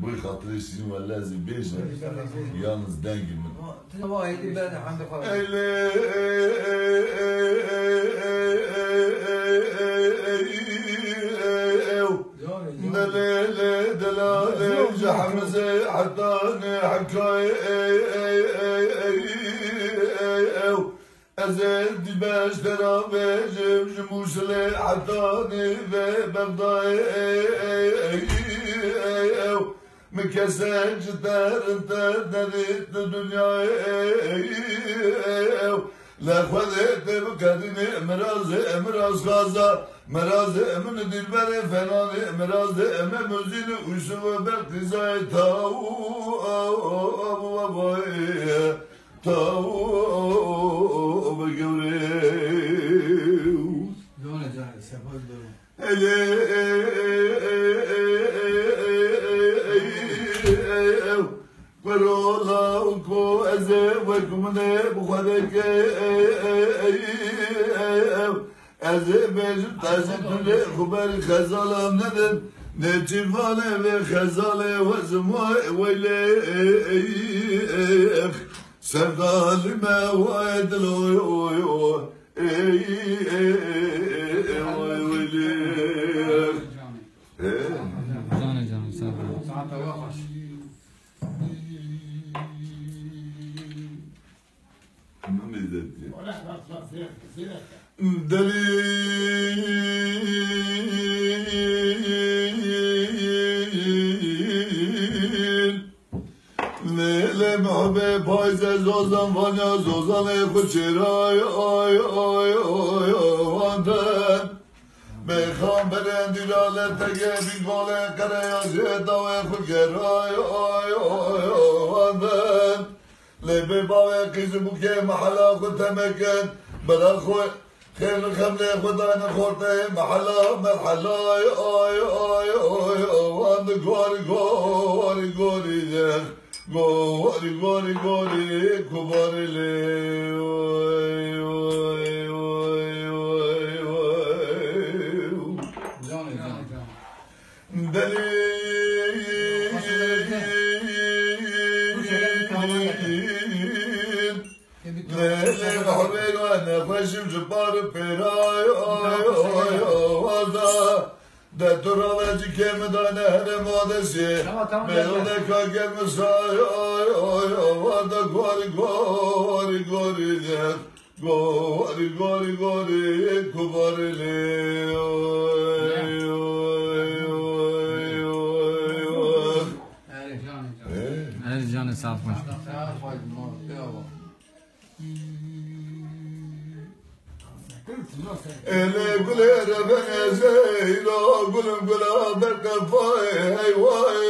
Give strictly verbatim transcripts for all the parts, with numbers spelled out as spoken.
bu hatırı sizin vallahi beşe yalnız dengin mi? Vahidi ben hamd falan. Eyle دلالة دلالة جحمزة حطاني حكاي أزد باش ترى جم جموسلي حطاني ببغضاي مكسر جدار انت دريت الدنيا لا خذت بكدني امراض امراض غازا مراض من دلبر فنان مراض ام مزين وشو بالقزاي تاو ابو باباي تاو بجوري دون جاي سفر دون ورولا وكو أزواجكم بخدك أزواج تازم خبر خزالة ندم نتفانة بخزالة وزماء وليخ سردال ما وادلو وليخ جاني جاني سافر ساعة وقش دلیل لیل محبه پایز زوزن فانیا زوزن خوشیرای آی آی آی واندن میخوام برن دیلالت تگه بیگاله کره یا زیداوی خوشیرای آی آی واندن لبي باوي قيز بوكي محلا خد تمكن بلا خوي خير الخملة خدانا خورتي محلا مرحلا اي اي اي اي وان غوري غوري غوري ده غوري غوري غوري كباري لي جاني جاني دليل ليلي محبين وانا خشم جبار بيراي اي اي وضا ده ترى وجه كم دانا هرم ودسي ميلودا كاجر مساي اي اي وضا غوري غوري غوري ده غوري غوري غوري كباري لي أهل جاني سافر ele gule rabene zeylo gulum gula berkafay hey vay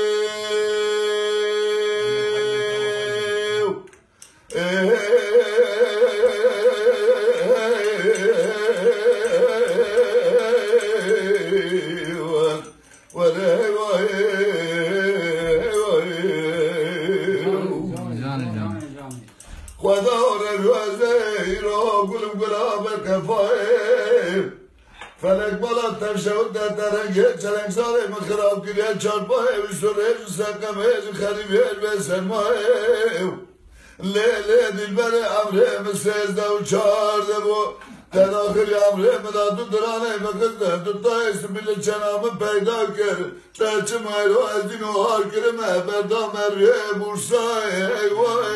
خدار الوزير قلب قلاب الكفايف فلك بلا تمشود ترنجت چلنگ ساله من خراب کریه چارپای وشوریج سقمه خریبیج به سرمایه لیلی دلبر امره مسیزده و چارده بو تداخل امره مدادو درانه مقصده دوتا اسم بیل چنامه پیدا کرد ترچه مایرو از دین و هار کرمه بردا مریه بورسای ایوای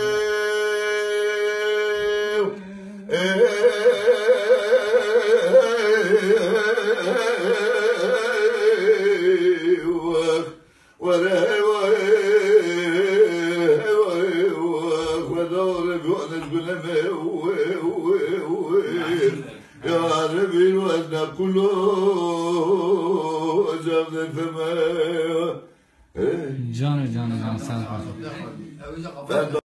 يا ربي وانا كله جاب الفما جاني جاني جاني سافر